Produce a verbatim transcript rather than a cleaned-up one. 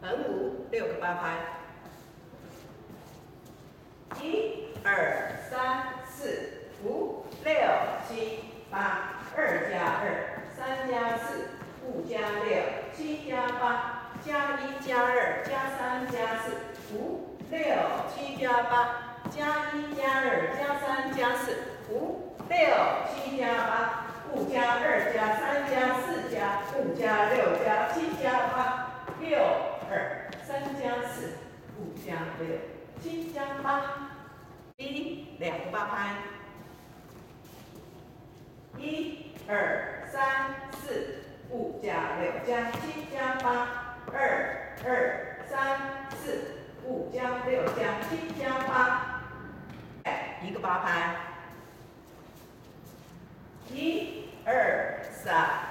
横五六个八拍。一、二、三、四、五、六、七、八。二加二，三加四，五加六，七加八，加一加二加三加四，五、六、七加八，加一加二加三加四，五、六、七加八，五加二加三加四加五加六加七加八，六、二、三加四，五加六，七加八。一、两个八拍。一、二、三、四、五加六加七加八，二、二、三、四、五加六加七加八，一个八拍。一、二、三、